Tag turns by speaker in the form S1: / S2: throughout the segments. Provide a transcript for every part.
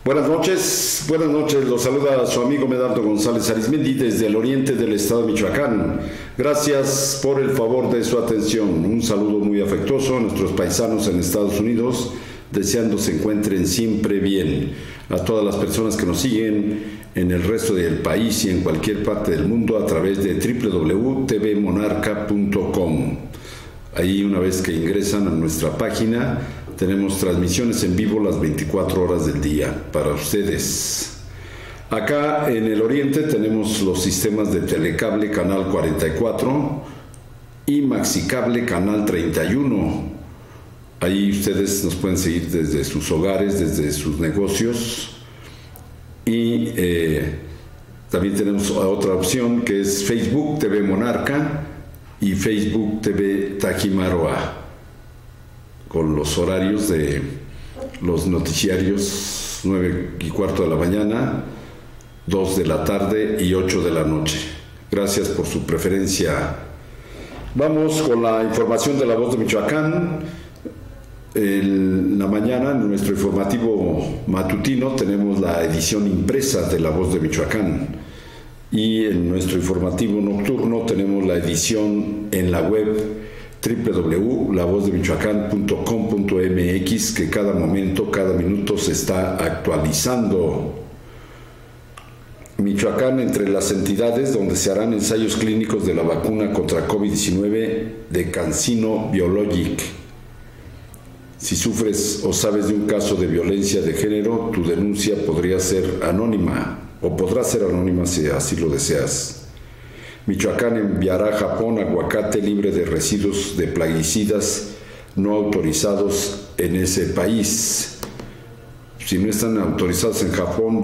S1: Buenas noches, los saluda su amigo Medardo González Arizmendi desde el oriente del estado de Michoacán. Gracias por el favor de su atención. Un saludo muy afectuoso a nuestros paisanos en Estados Unidos, deseando se encuentren siempre bien. A todas las personas que nos siguen en el resto del país y en cualquier parte del mundo a través de www.tvmonarca.com. Ahí, una vez que ingresan a nuestra página, tenemos transmisiones en vivo las 24 horas del día para ustedes. Acá en el oriente tenemos los sistemas de Telecable Canal 44 y Maxicable Canal 31. Ahí ustedes nos pueden seguir desde sus hogares, desde sus negocios. Y también tenemos otra opción que es Facebook TV Monarca y Facebook TV Tajimaroa, con los horarios de los noticiarios 9:15 de la mañana, 2 de la tarde y 8 de la noche. Gracias por su preferencia. Vamos con la información de La Voz de Michoacán. En la mañana, en nuestro informativo matutino, tenemos la edición impresa de La Voz de Michoacán. Y en nuestro informativo nocturno tenemos la edición en la web www.lavozdemichoacán.com.mx, que cada momento, cada minuto se está actualizando. Michoacán entre las entidades donde se harán ensayos clínicos de la vacuna contra COVID-19 de CanSino Biologic. Si sufres o sabes de un caso de violencia de género, tu denuncia podría ser anónima o podrá ser anónima si así lo deseas. Michoacán enviará a Japón aguacate libre de residuos de plaguicidas no autorizados en ese país. Si no están autorizados en Japón,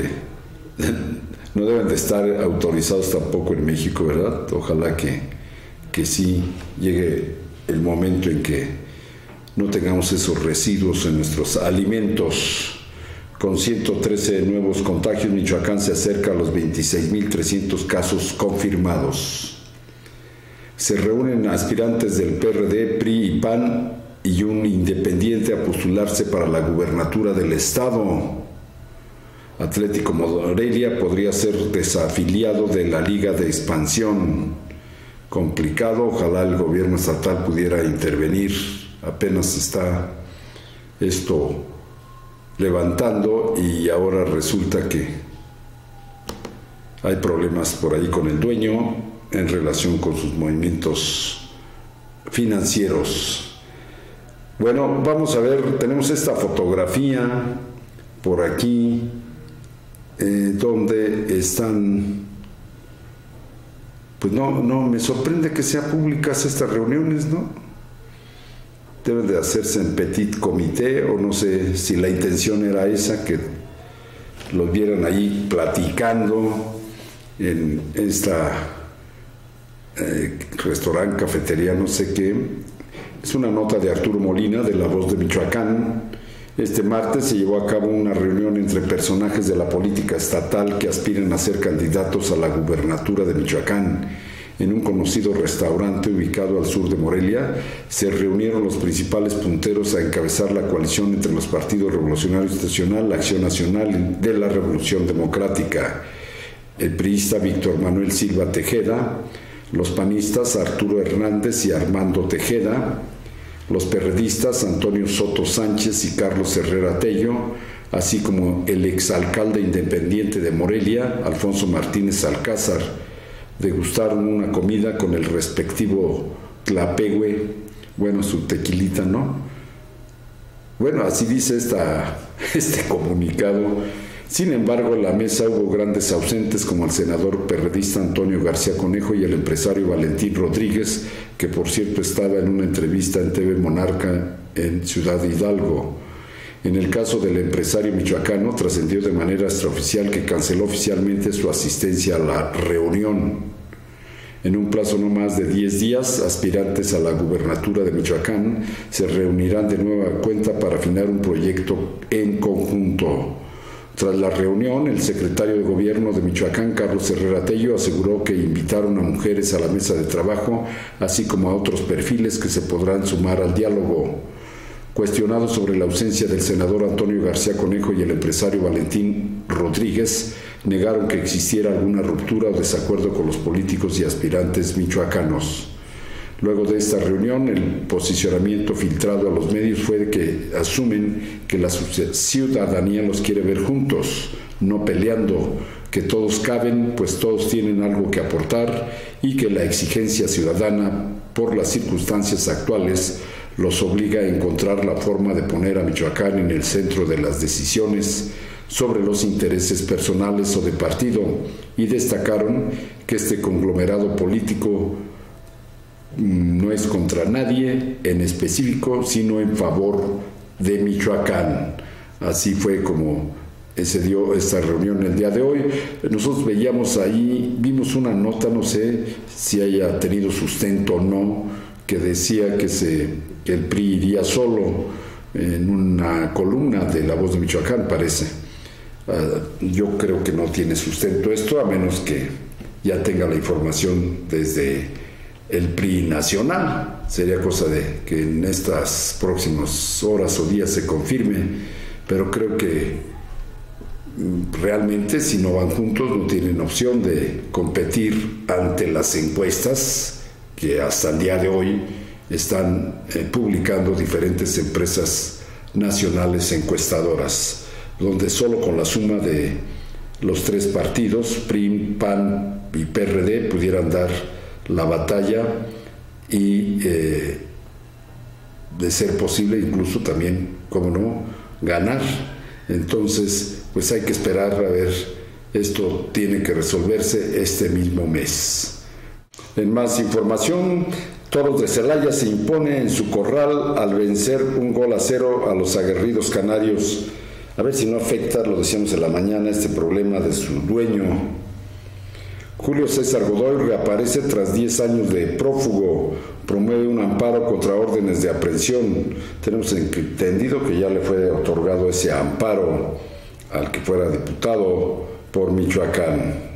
S1: no deben de estar autorizados tampoco en México, ¿verdad? Ojalá que sí llegue el momento en que no tengamos esos residuos en nuestros alimentos. Con 113 nuevos contagios, Michoacán se acerca a los 26.300 casos confirmados. Se reúnen aspirantes del PRD, PRI y PAN y un independiente a postularse para la gubernatura del estado. Atlético Morelia podría ser desafiliado de la Liga de Expansión. Complicado, ojalá el gobierno estatal pudiera intervenir. Apenas está esto levantando y ahora resulta que hay problemas por ahí con el dueño en relación con sus movimientos financieros. Bueno, vamos a ver, tenemos esta fotografía por aquí donde están, pues no me sorprende que sean públicas estas reuniones, ¿no? Deben de hacerse en petit comité, o no sé si la intención era esa, que los vieran ahí platicando en esta restaurante, cafetería, no sé qué. Es una nota de Arturo Molina de La Voz de Michoacán. Este martes se llevó a cabo una reunión entre personajes de la política estatal que aspiran a ser candidatos a la gubernatura de Michoacán. En un conocido restaurante ubicado al sur de Morelia, se reunieron los principales punteros a encabezar la coalición entre los partidos Revolucionario Institucional, Acción Nacional de la Revolución Democrática, el priista Víctor Manuel Silva Tejeda, los panistas Arturo Hernández y Armando Tejeda, los perredistas Antonio Soto Sánchez y Carlos Herrera Tello, así como el exalcalde independiente de Morelia, Alfonso Martínez Alcázar. Degustaron una comida con el respectivo tlapehue, bueno, su tequilita, ¿no? Bueno, así dice este comunicado. Sin embargo, en la mesa hubo grandes ausentes como el senador perredista Antonio García Conejo y el empresario Valentín Rodríguez, que por cierto estaba en una entrevista en TV Monarca en Ciudad Hidalgo. En el caso del empresario michoacano, trascendió de manera extraoficial que canceló oficialmente su asistencia a la reunión. En un plazo no más de 10 días, aspirantes a la gubernatura de Michoacán se reunirán de nueva cuenta para afinar un proyecto en conjunto. Tras la reunión, el secretario de Gobierno de Michoacán, Carlos Herrera Tello, aseguró que invitaron a mujeres a la mesa de trabajo, así como a otros perfiles que se podrán sumar al diálogo. Cuestionado sobre la ausencia del senador Antonio García Conejo y el empresario Valentín Rodríguez, negaron que existiera alguna ruptura o desacuerdo con los políticos y aspirantes michoacanos. Luego de esta reunión, el posicionamiento filtrado a los medios fue de que asumen que la ciudadanía los quiere ver juntos, no peleando, que todos caben, pues todos tienen algo que aportar y que la exigencia ciudadana por las circunstancias actuales los obliga a encontrar la forma de poner a Michoacán en el centro de las decisiones sobre los intereses personales o de partido, y destacaron que este conglomerado político no es contra nadie en específico, sino en favor de Michoacán. Así fue como se dio esta reunión el día de hoy. Nosotros veíamos ahí, vimos una nota, no sé si haya tenido sustento o no, que decía que el PRI iría solo, en una columna de La Voz de Michoacán, parece. Yo creo que no tiene sustento esto, a menos que ya tenga la información desde el PRI nacional. Sería cosa de que en estas próximas horas o días se confirme, pero creo que realmente, si no van juntos, no tienen opción de competir ante las encuestas que hasta el día de hoy están publicando diferentes empresas nacionales encuestadoras, donde solo con la suma de los tres partidos, PRI, PAN y PRD, pudieran dar la batalla y, de ser posible, incluso también, cómo no, ganar. Entonces, pues hay que esperar a ver, esto tiene que resolverse este mismo mes. En más información, Toros de Celaya se impone en su corral al vencer 1-0 a los aguerridos canarios. A ver si no afecta, lo decíamos en la mañana, este problema de su dueño. Julio César Godoy reaparece tras 10 años de prófugo, promueve un amparo contra órdenes de aprehensión. Tenemos entendido que ya le fue otorgado ese amparo al que fuera diputado por Michoacán.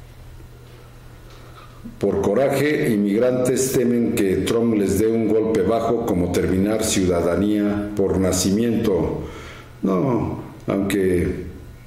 S1: Por coraje, inmigrantes temen que Trump les dé un golpe bajo como terminar ciudadanía por nacimiento. No, aunque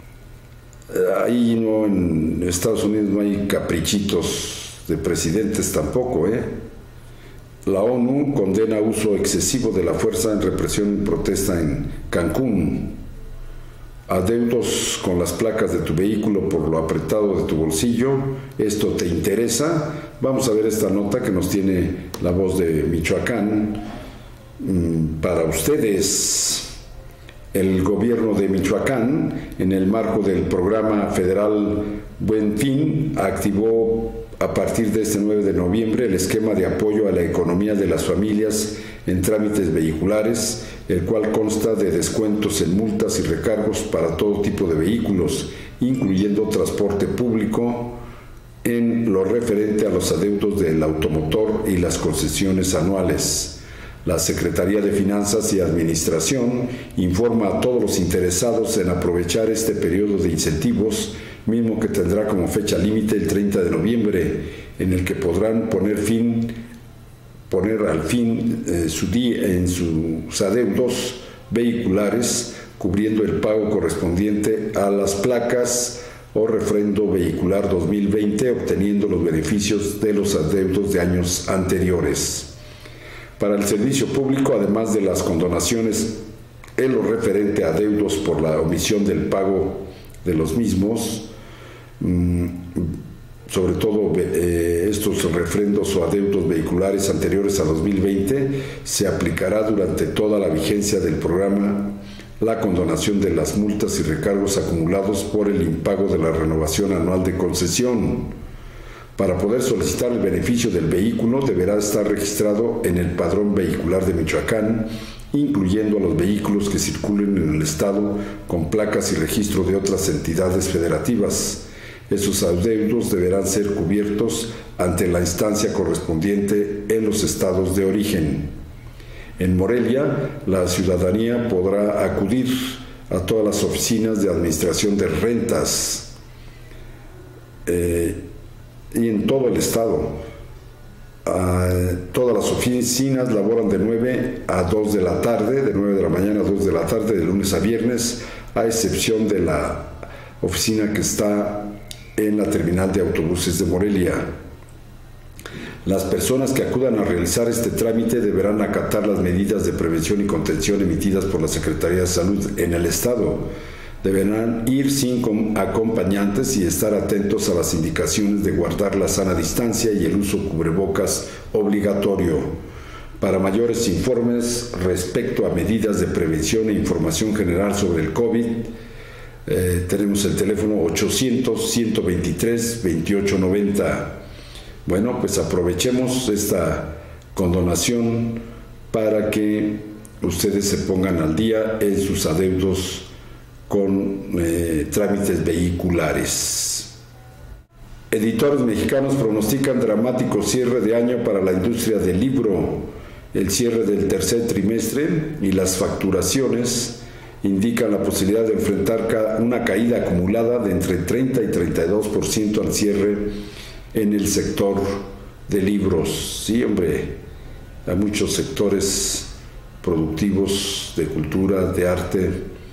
S1: ahí no, en Estados Unidos no hay caprichitos de presidentes tampoco, ¿eh? La ONU condena uso excesivo de la fuerza en represión y protesta en Cancún. Adeudos con las placas de tu vehículo por lo apretado de tu bolsillo. ¿Esto te interesa? Vamos a ver esta nota que nos tiene La Voz de Michoacán para ustedes. El gobierno de Michoacán, en el marco del programa federal Buen Fin, activó a partir de este 9 de noviembre el esquema de apoyo a la economía de las familias en trámites vehiculares, el cual consta de descuentos en multas y recargos para todo tipo de vehículos, incluyendo transporte público, en lo referente a los adeudos del automotor y las concesiones anuales. La Secretaría de Finanzas y Administración informa a todos los interesados en aprovechar este periodo de incentivos, mismo que tendrá como fecha límite el 30 de noviembre, en el que podrán poner al fin en sus adeudos vehiculares, cubriendo el pago correspondiente a las placas o refrendo vehicular 2020, obteniendo los beneficios de los adeudos de años anteriores. Para el servicio público, además de las condonaciones en lo referente a adeudos por la omisión del pago de los mismos, sobre todo estos refrendos o adeudos vehiculares anteriores a 2020, se aplicará durante toda la vigencia del programa la condonación de las multas y recargos acumulados por el impago de la renovación anual de concesión. Para poder solicitar el beneficio del vehículo, deberá estar registrado en el Padrón Vehicular de Michoacán, incluyendo a los vehículos que circulen en el estado con placas y registro de otras entidades federativas. Esos adeudos deberán ser cubiertos ante la instancia correspondiente en los estados de origen. En Morelia, la ciudadanía podrá acudir a todas las oficinas de administración de rentas y en todo el estado Todas las oficinas laboran de 9 a 2 de la tarde, de 9 de la mañana a 2 de la tarde, de lunes a viernes, a excepción de la oficina que está en la terminal de autobuses de Morelia. Las personas que acudan a realizar este trámite deberán acatar las medidas de prevención y contención emitidas por la Secretaría de Salud en el Estado. Deberán ir sin acompañantes y estar atentos a las indicaciones de guardar la sana distancia y el uso cubrebocas obligatorio. Para mayores informes respecto a medidas de prevención e información general sobre el COVID, tenemos el teléfono 800-123-2890. Bueno, pues aprovechemos esta condonación para que ustedes se pongan al día en sus adeudos con trámites vehiculares. Editores mexicanos pronostican dramático cierre de año para la industria del libro. El cierre del tercer trimestre y las facturaciones indican la posibilidad de enfrentar una caída acumulada de entre 30 y 32% al cierre en el sector de libros. Sí, hombre, a muchos sectores productivos de cultura, de arte,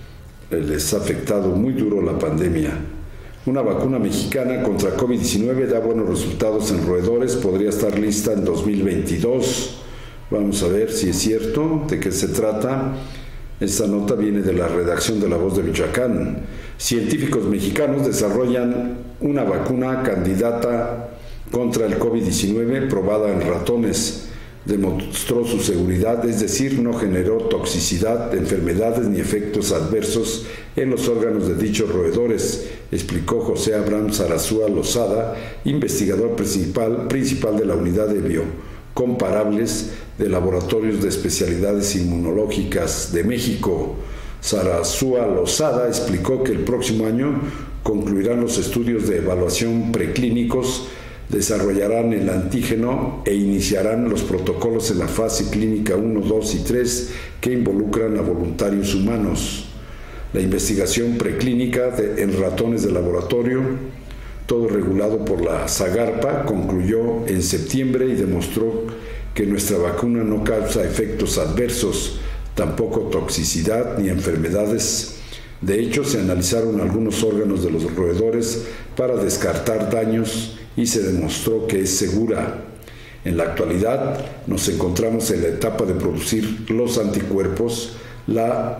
S1: les ha afectado muy duro la pandemia. Una vacuna mexicana contra COVID-19 da buenos resultados en roedores, podría estar lista en 2022. Vamos a ver si es cierto, de qué se trata. Esta nota viene de la redacción de La Voz de Michoacán. Científicos mexicanos desarrollan una vacuna candidata contra el COVID-19 probada en ratones. Demostró su seguridad, es decir, no generó toxicidad, enfermedades ni efectos adversos en los órganos de dichos roedores, explicó José Abraham Sarasúa Lozada, investigador principal de la Unidad de Biocomparables de Laboratorios de Especialidades Inmunológicas de México. Sarasúa Lozada explicó que el próximo año concluirán los estudios de evaluación preclínicos, desarrollarán el antígeno e iniciarán los protocolos en la fase clínica 1, 2 y 3 que involucran a voluntarios humanos. La investigación preclínica en ratones de laboratorio, todo regulado por la Zagarpa, concluyó en septiembre y demostró que nuestra vacuna no causa efectos adversos, tampoco toxicidad ni enfermedades. De hecho, se analizaron algunos órganos de los roedores para descartar daños y se demostró que es segura. En la actualidad nos encontramos en la etapa de producir los anticuerpos, la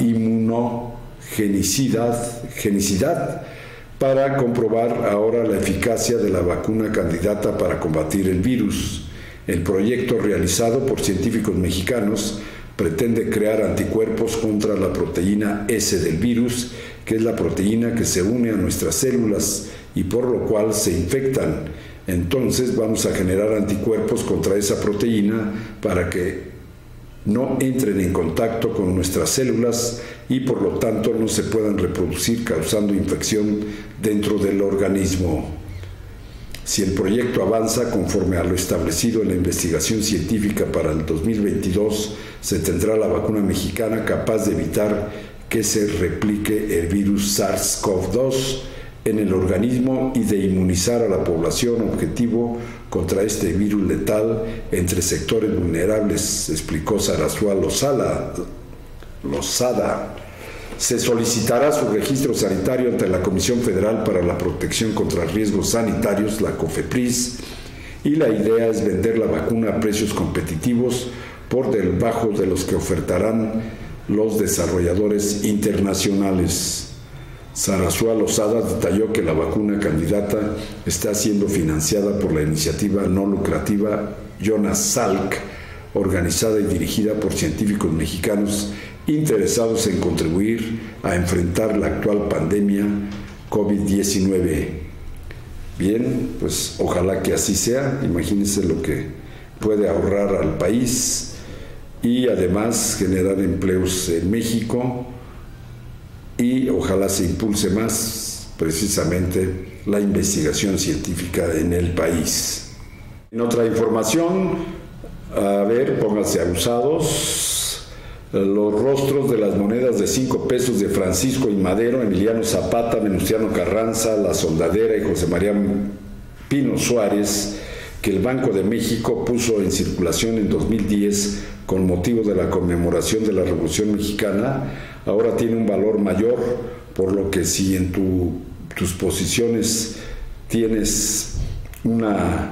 S1: inmunogenicidad, para comprobar ahora la eficacia de la vacuna candidata para combatir el virus. El proyecto realizado por científicos mexicanos pretende crear anticuerpos contra la proteína S del virus, que es la proteína que se une a nuestras células y por lo cual se infectan. Entonces vamos a generar anticuerpos contra esa proteína para que no entren en contacto con nuestras células y por lo tanto no se puedan reproducir causando infección dentro del organismo. Si el proyecto avanza conforme a lo establecido en la investigación científica para el 2022, se tendrá la vacuna mexicana capaz de evitar que se replique el virus SARS-CoV-2 en el organismo y de inmunizar a la población objetivo contra este virus letal entre sectores vulnerables, explicó Sarasúa Lozada. Se solicitará su registro sanitario ante la Comisión Federal para la Protección contra Riesgos Sanitarios, la COFEPRIS, y la idea es vender la vacuna a precios competitivos por debajo de los que ofertarán los desarrolladores internacionales. Sarasúa Lozada detalló que la vacuna candidata está siendo financiada por la iniciativa no lucrativa Jonas Salk, organizada y dirigida por científicos mexicanos interesados en contribuir a enfrentar la actual pandemia COVID-19. Bien, pues ojalá que así sea. Imagínense lo que puede ahorrar al país y además generar empleos en México, y ojalá se impulse más precisamente la investigación científica en el país. En otra información, a ver, pónganse abusados, los rostros de las monedas de 5 pesos de Francisco I. Madero, Emiliano Zapata, Venustiano Carranza, La Soldadera y José María Pino Suárez, que el Banco de México puso en circulación en 2010 con motivo de la conmemoración de la Revolución Mexicana, ahora tiene un valor mayor, por lo que si en tus posiciones tienes una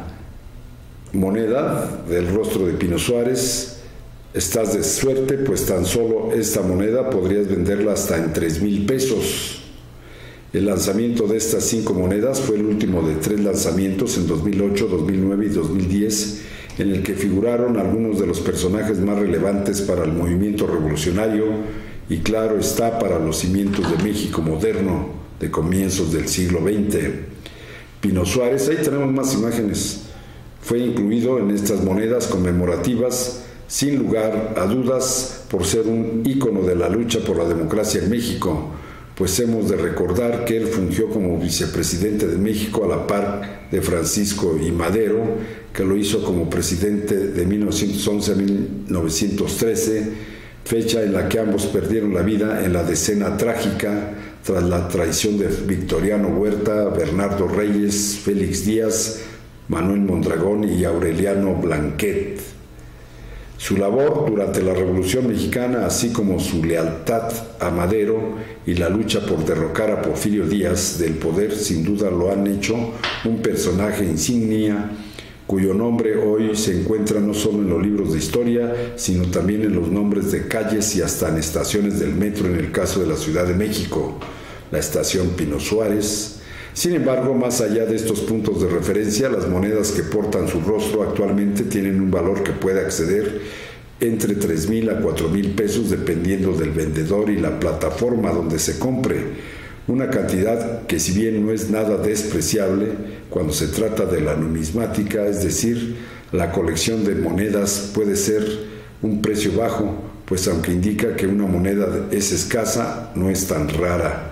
S1: moneda del rostro de Pino Suárez, estás de suerte, pues tan solo esta moneda podrías venderla hasta en 3,000 pesos. El lanzamiento de estas 5 monedas fue el último de 3 lanzamientos en 2008, 2009 y 2010, en el que figuraron algunos de los personajes más relevantes para el movimiento revolucionario y, claro está, para los cimientos de México moderno de comienzos del siglo XX. Pino Suárez, ahí tenemos más imágenes, fue incluido en estas monedas conmemorativas sin lugar a dudas por ser un ícono de la lucha por la democracia en México, pues hemos de recordar que él fungió como vicepresidente de México a la par de Francisco I. Madero, que lo hizo como presidente de 1911 a 1913, fecha en la que ambos perdieron la vida en la decena trágica tras la traición de Victoriano Huerta, Bernardo Reyes, Félix Díaz, Manuel Mondragón y Aureliano Blanquet. Su labor durante la Revolución Mexicana, así como su lealtad a Madero y la lucha por derrocar a Porfirio Díaz del poder, sin duda lo han hecho un personaje insignia, cuyo nombre hoy se encuentra no solo en los libros de historia, sino también en los nombres de calles y hasta en estaciones del metro en el caso de la Ciudad de México, la estación Pino Suárez. Sin embargo, más allá de estos puntos de referencia, las monedas que portan su rostro actualmente tienen un valor que puede acceder entre 3,000 a 4,000 pesos dependiendo del vendedor y la plataforma donde se compre. Una cantidad que, si bien no es nada despreciable cuando se trata de la numismática, es decir, la colección de monedas, puede ser un precio bajo, pues aunque indica que una moneda es escasa, no es tan rara.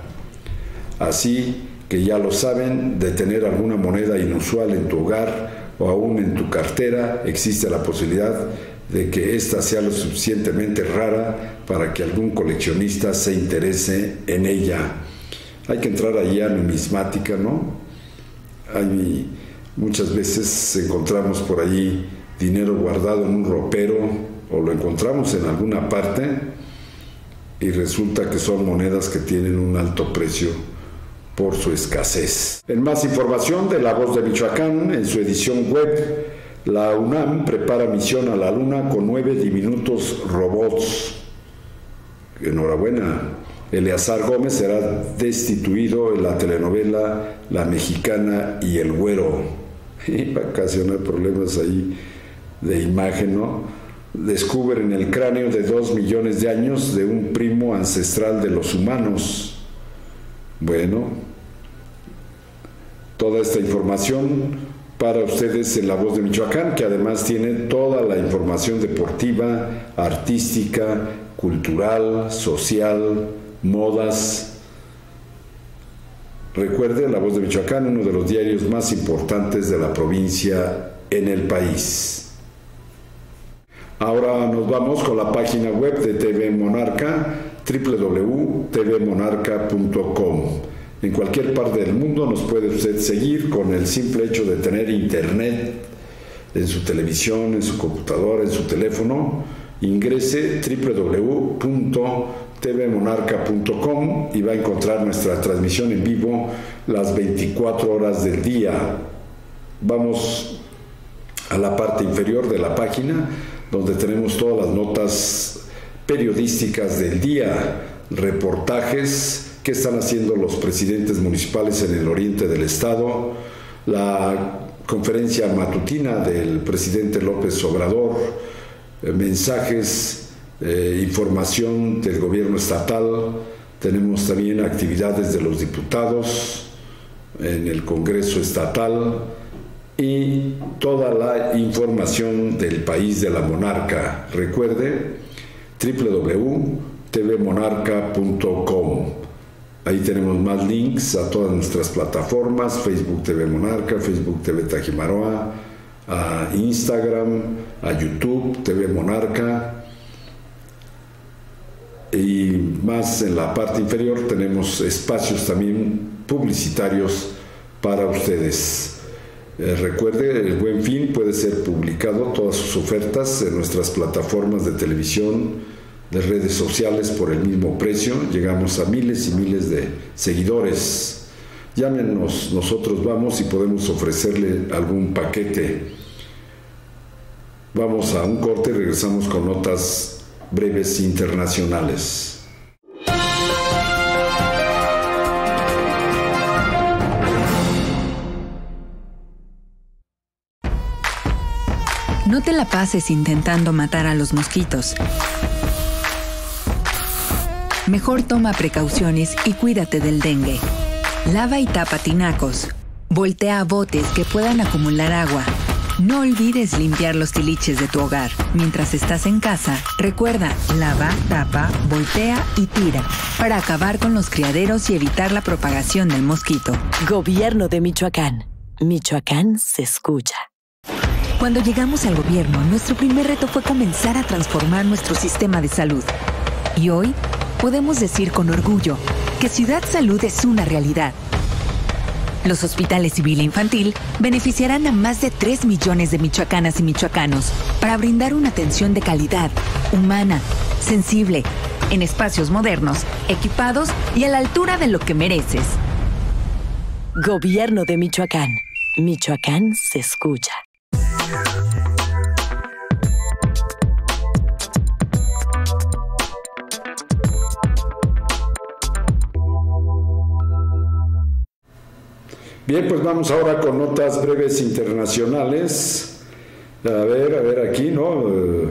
S1: Así que ya lo saben, de tener alguna moneda inusual en tu hogar o aún en tu cartera, existe la posibilidad de que ésta sea lo suficientemente rara para que algún coleccionista se interese en ella. Hay que entrar allí a numismática, ¿no? Muchas veces encontramos por allí dinero guardado en un ropero o lo encontramos en alguna parte y resulta que son monedas que tienen un alto precio por su escasez. En más información de La Voz de Michoacán, en su edición web, la UNAM prepara misión a la Luna con 9 diminutos robots. Enhorabuena. Eleazar Gómez será destituido en la telenovela La Mexicana y el Güero. Y va a ocasionar problemas ahí de imagen, ¿no? Descubren el cráneo de 2 millones de años de un primo ancestral de los humanos. Bueno, toda esta información para ustedes en La Voz de Michoacán, que además tiene toda la información deportiva, artística, cultural, social, modas. Recuerde, La Voz de Michoacán, uno de los diarios más importantes de la provincia en el país. Ahora nos vamos con la página web de TV Monarca, www.tvmonarca.com. En cualquier parte del mundo nos puede usted seguir con el simple hecho de tener internet en su televisión, en su computadora, en su teléfono. Ingrese www.tvmonarca.com y va a encontrar nuestra transmisión en vivo las 24 horas del día. Vamos a la parte inferior de la página, donde tenemos todas las notas periodísticas del día, reportajes, qué están haciendo los presidentes municipales en el oriente del estado, la conferencia matutina del presidente López Obrador, mensajes, información del gobierno estatal, tenemos también actividades de los diputados en el Congreso estatal y toda la información del país de la monarca. Recuerde, www.tvmonarca.com. Ahí tenemos más links a todas nuestras plataformas, Facebook TV Monarca, Facebook TV Tajimaroa, a Instagram, a YouTube TV Monarca. Y más en la parte inferior tenemos espacios también publicitarios para ustedes. Recuerde, el Buen Fin puede ser publicado, todas sus ofertas en nuestras plataformas de televisión, de redes sociales por el mismo precio. Llegamos a miles y miles de seguidores. Llámenos, nosotros vamos y podemos ofrecerle algún paquete. Vamos a un corte y regresamos con notas breves internacionales.
S2: No te la pases intentando matar a los mosquitos. Mejor toma precauciones y cuídate del dengue. Lava y tapa tinacos. Voltea botes que puedan acumular agua. No olvides limpiar los tiliches de tu hogar. Mientras estás en casa, recuerda, lava, tapa, voltea y tira para acabar con los criaderos y evitar la propagación del mosquito.
S3: Gobierno de Michoacán. Michoacán se escucha.
S2: Cuando llegamos al gobierno, nuestro primer reto fue comenzar a transformar nuestro sistema de salud. Y hoy podemos decir con orgullo que Ciudad Salud es una realidad. Los hospitales civil e infantil beneficiarán a más de 3 millones de michoacanas y michoacanos para brindar una atención de calidad, humana, sensible, en espacios modernos, equipados y a la altura de lo que mereces.
S3: Gobierno de Michoacán. Michoacán se escucha.
S1: Bien, pues vamos ahora con notas breves internacionales. A ver aquí, ¿no?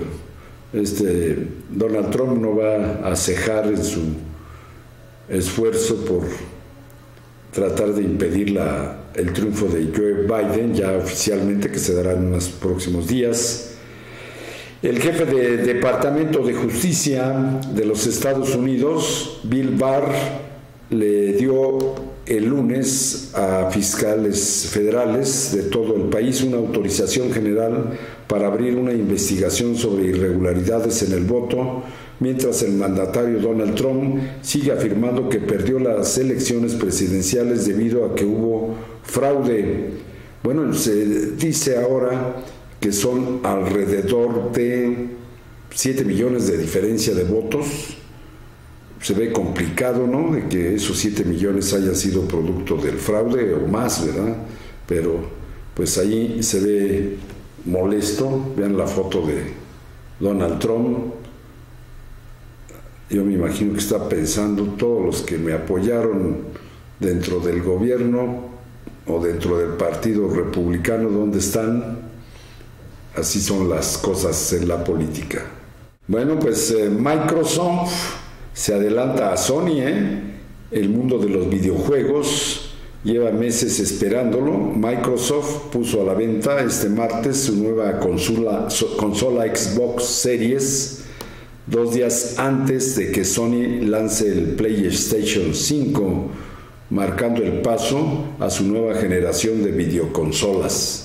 S1: Donald Trump no va a cejar en su esfuerzo por tratar de impedir el triunfo de Joe Biden, ya oficialmente, que se dará en los próximos días. El jefe de Departamento de Justicia de los Estados Unidos, Bill Barr, le dio el lunes a fiscales federales de todo el país una autorización general para abrir una investigación sobre irregularidades en el voto, mientras el mandatario Donald Trump sigue afirmando que perdió las elecciones presidenciales debido a que hubo fraude. Bueno, se dice ahora que son alrededor de 7 millones de diferencia de votos. Se ve complicado, ¿no?, de que esos 7 millones hayan sido producto del fraude o más, ¿verdad? Pero pues ahí se ve molesto. Vean la foto de Donald Trump. Yo me imagino que está pensando, todos los que me apoyaron dentro del gobierno o dentro del Partido Republicano, ¿dónde están? Así son las cosas en la política. Bueno, pues Microsoft se adelanta a Sony, el mundo de los videojuegos. Lleva meses esperándolo. Microsoft puso a la venta este martes su nueva consola Xbox Series, 2 días antes de que Sony lance el PlayStation 5, marcando el paso a su nueva generación de videoconsolas.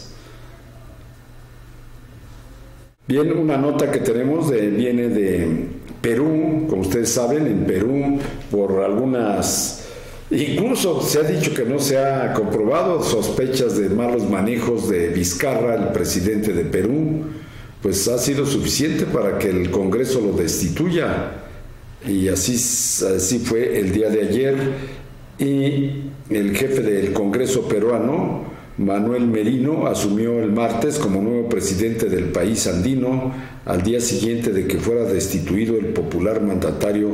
S1: Bien, una nota que tenemos viene de Perú. Como ustedes saben, en Perú, por algunas, incluso se ha dicho que no se ha comprobado, sospechas de malos manejos de Vizcarra, el presidente de Perú, pues ha sido suficiente para que el Congreso lo destituya. Y así fue el día de ayer. Y el jefe del Congreso peruano, Manuel Merino, asumió el martes como nuevo presidente del país andino, al día siguiente de que fuera destituido el popular mandatario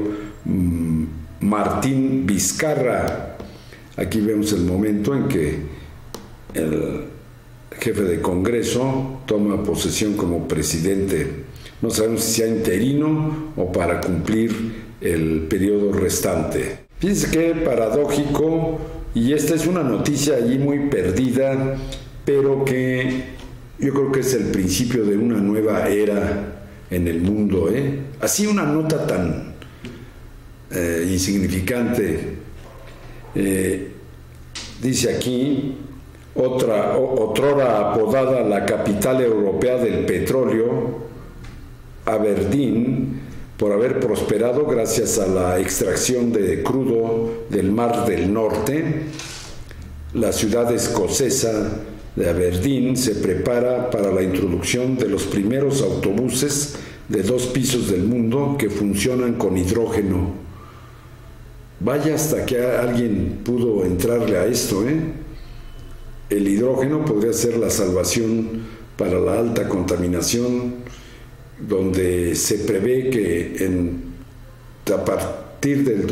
S1: Martín Vizcarra. Aquí vemos el momento en que el jefe de Congreso toma posesión como presidente. No sabemos si sea interino o para cumplir el periodo restante. Fíjense qué paradójico. Y esta es una noticia allí muy perdida, pero que yo creo que es el principio de una nueva era en el mundo, Así una nota tan insignificante. Dice aquí, otrora apodada la capital europea del petróleo, Aberdeen, por haber prosperado gracias a la extracción de crudo del Mar del Norte. La ciudad escocesa de Aberdeen se prepara para la introducción de los primeros autobuses de 2 pisos del mundo que funcionan con hidrógeno. Vaya hasta que alguien pudo entrarle a esto, ¿eh? El hidrógeno podría ser la salvación para la alta contaminación, donde se prevé que a partir del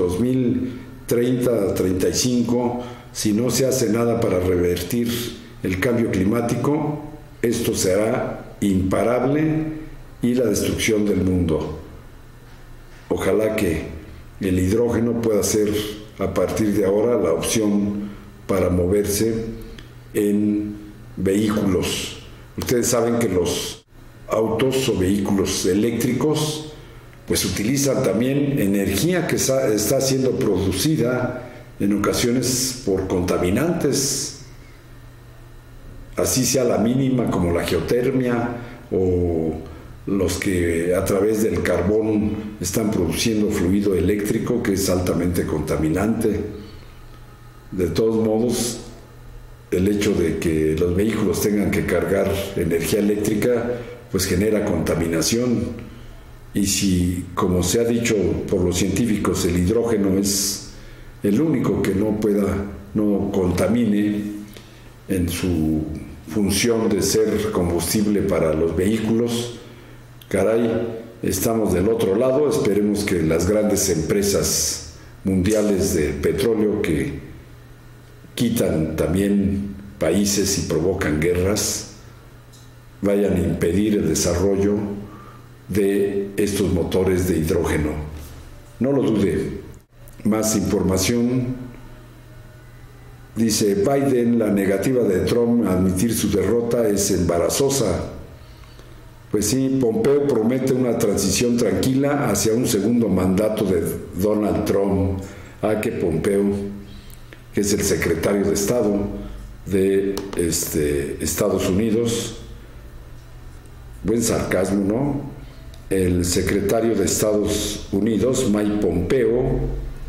S1: 2030-35, si no se hace nada para revertir el cambio climático, esto será imparable y la destrucción del mundo. Ojalá que el hidrógeno pueda ser a partir de ahora la opción para moverse en vehículos. Ustedes saben que los autos o vehículos eléctricos pues utilizan también energía que está siendo producida en ocasiones por contaminantes, así sea la mínima como la geotermia o los que a través del carbón están produciendo fluido eléctrico que es altamente contaminante. De todos modos, el hecho de que los vehículos tengan que cargar energía eléctrica pues genera contaminación, y si, como se ha dicho por los científicos, el hidrógeno es el único que no contamine en su función de ser combustible para los vehículos, caray, estamos del otro lado. Esperemos que las grandes empresas mundiales de petróleo que quitan también países y provocan guerras vayan a impedir el desarrollo de estos motores de hidrógeno. No lo dude. Más información. Dice Biden: la negativa de Trump a admitir su derrota es embarazosa. Pues sí, Pompeo promete una transición tranquila hacia un segundo mandato de Donald Trump. Que Pompeo, que es el secretario de Estado de Estados Unidos, buen sarcasmo, ¿no? El secretario de Estados Unidos, Mike Pompeo,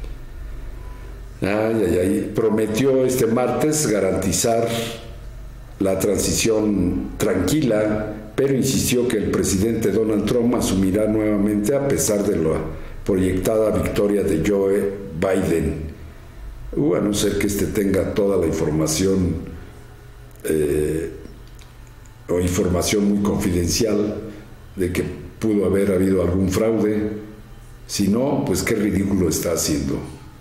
S1: prometió este martes garantizar la transición tranquila, pero insistió que el presidente Donald Trump asumirá nuevamente a pesar de la proyectada victoria de Joe Biden. A no ser que tenga toda la información o información muy confidencial de que pudo haber habido algún fraude. Si no, pues qué ridículo está haciendo.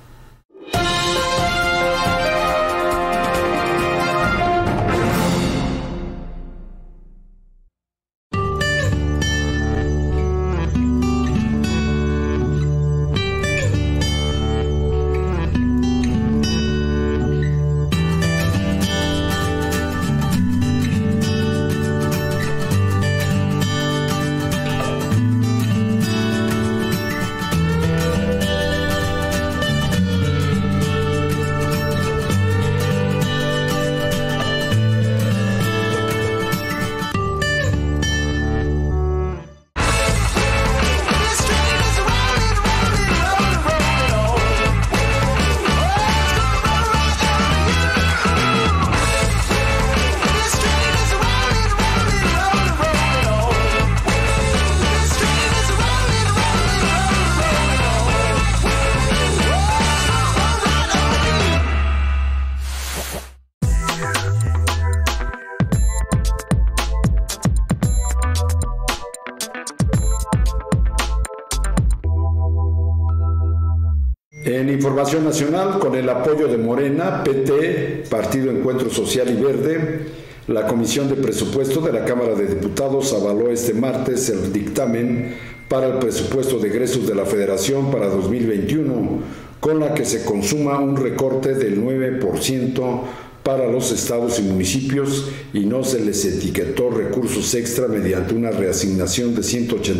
S1: En información nacional, con el apoyo de Morena, PT, Partido Encuentro Social y Verde, la Comisión de Presupuesto de la Cámara de Diputados avaló este martes el dictamen para el presupuesto de egresos de la Federación para 2021, con la que se consuma un recorte del 9% para los estados y municipios y no se les etiquetó recursos extra mediante una reasignación de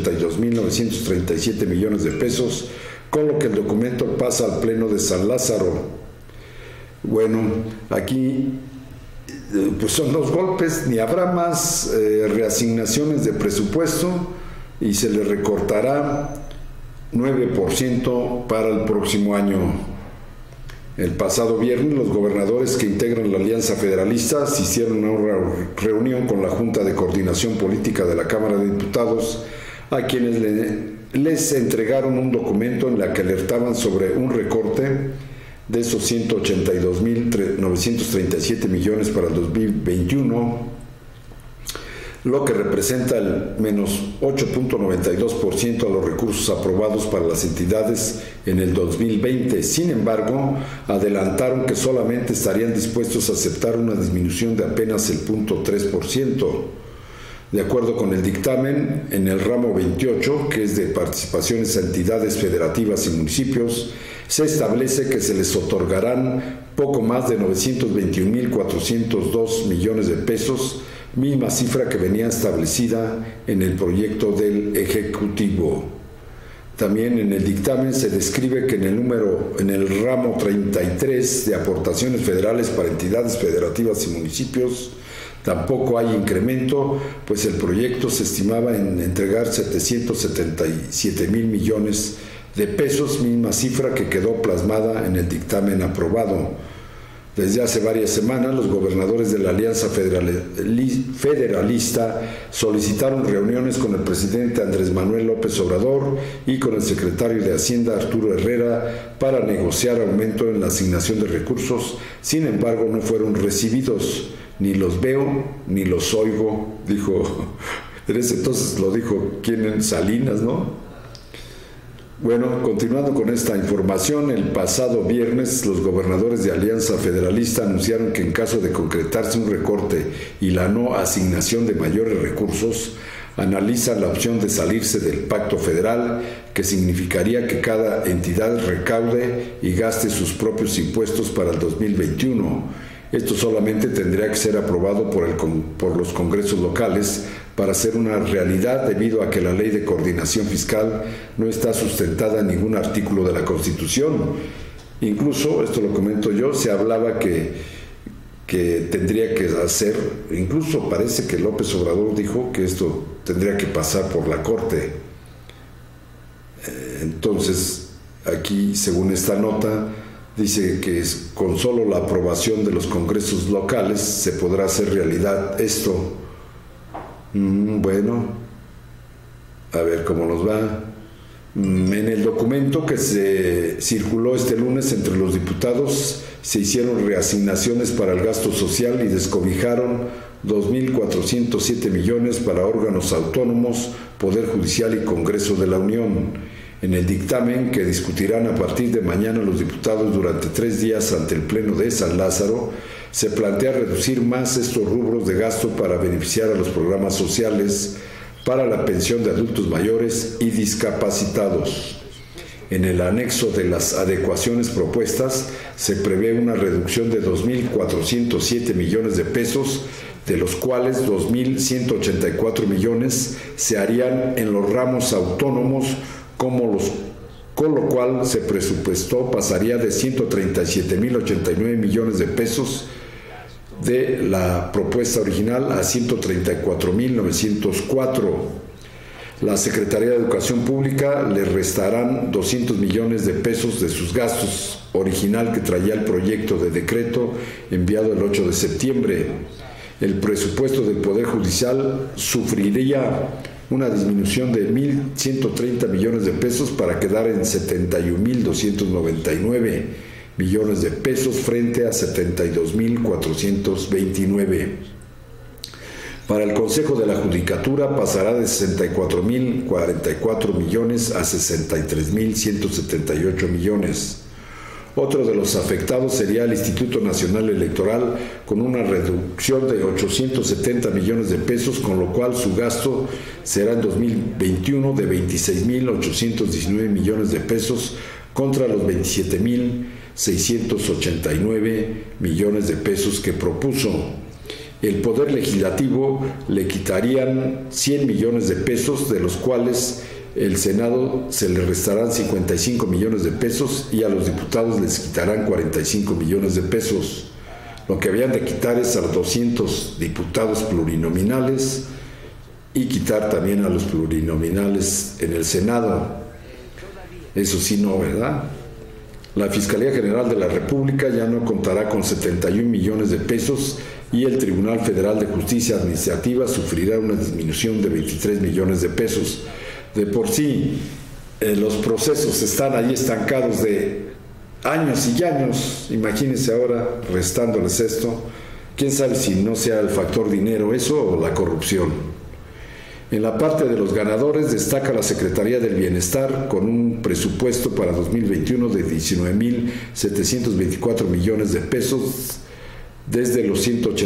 S1: 182.937 millones de pesos, con lo que el documento pasa al Pleno de San Lázaro. Bueno, aquí pues son 2 golpes, ni habrá más reasignaciones de presupuesto y se le recortará 9% para el próximo año. El pasado viernes, los gobernadores que integran la Alianza Federalista asistieron a una reunión con la Junta de Coordinación Política de la Cámara de Diputados, a quienes les entregaron un documento en el que alertaban sobre un recorte de esos 182.937 millones para el 2021, lo que representa el menos 8.92% a los recursos aprobados para las entidades en el 2020. Sin embargo, adelantaron que solamente estarían dispuestos a aceptar una disminución de apenas el 0.3%. De acuerdo con el dictamen, en el ramo 28, que es de participaciones a entidades federativas y municipios, se establece que se les otorgarán poco más de 921.402 millones de pesos, misma cifra que venía establecida en el proyecto del Ejecutivo. También en el dictamen se describe que en el ramo 33 de aportaciones federales para entidades federativas y municipios tampoco hay incremento, pues el proyecto se estimaba en entregar 777.000 millones de pesos, misma cifra que quedó plasmada en el dictamen aprobado. Desde hace varias semanas, los gobernadores de la Alianza Federalista solicitaron reuniones con el presidente Andrés Manuel López Obrador y con el secretario de Hacienda Arturo Herrera para negociar aumento en la asignación de recursos. Sin embargo, no fueron recibidos. Ni los veo ni los oigo, dijo. En ese entonces lo dijo ¿quién? Salinas, ¿no? Bueno, continuando con esta información, el pasado viernes los gobernadores de Alianza Federalista anunciaron que en caso de concretarse un recorte y la no asignación de mayores recursos, analizan la opción de salirse del pacto federal, que significaría que cada entidad recaude y gaste sus propios impuestos para el 2021. Esto solamente tendría que ser aprobado por los congresos locales para ser una realidad, debido a que la Ley de Coordinación Fiscal no está sustentada en ningún artículo de la Constitución. Incluso, esto lo comento yo, se hablaba que tendría que hacer, incluso parece que López Obrador dijo que esto tendría que pasar por la Corte. Entonces, aquí, según esta nota, dice que con solo la aprobación de los congresos locales se podrá hacer realidad esto. Bueno, a ver cómo nos va. En el documento que se circuló este lunes entre los diputados, se hicieron reasignaciones para el gasto social y descobijaron 2.407 millones para órganos autónomos, Poder Judicial y Congreso de la Unión. En el dictamen, que discutirán a partir de mañana los diputados durante 3 días ante el Pleno de San Lázaro, se plantea reducir más estos rubros de gasto para beneficiar a los programas sociales, para la pensión de adultos mayores y discapacitados. En el anexo de las adecuaciones propuestas se prevé una reducción de 2.407 millones de pesos, de los cuales 2.184 millones se harían en los ramos autónomos, con lo cual se presupuestó pasaría de 137.089 millones de pesos de la propuesta original a 134.904. La Secretaría de Educación Pública le restarán 200 millones de pesos de sus gastos original que traía el proyecto de decreto enviado el 8 de septiembre. El presupuesto del Poder Judicial sufriría una disminución de 1.130 millones de pesos para quedar en 71.299 millones de pesos frente a 72.429. Para el Consejo de la Judicatura pasará de 64.044 millones a 63.178 millones. Otro de los afectados sería el Instituto Nacional Electoral, con una reducción de 870 millones de pesos, con lo cual su gasto será en 2021 de 26.819 millones de pesos contra los 27.689 millones de pesos que propuso. El Poder Legislativo le quitarían 100 millones de pesos, de los cuales el Senado se le restarán 55 millones de pesos y a los diputados les quitarán 45 millones de pesos. Lo que habían de quitar es a los 200 diputados plurinominales y quitar también a los plurinominales en el Senado. Eso sí no, ¿verdad? La Fiscalía General de la República ya no contará con 71 millones de pesos y el Tribunal Federal de Justicia Administrativa sufrirá una disminución de 23 millones de pesos. De por sí, los procesos están ahí estancados de años y años. Imagínense ahora restándoles esto. Quién sabe si no sea el factor dinero eso o la corrupción. En la parte de los ganadores destaca la Secretaría del Bienestar con un presupuesto para 2021 de 19.724 millones de pesos desde los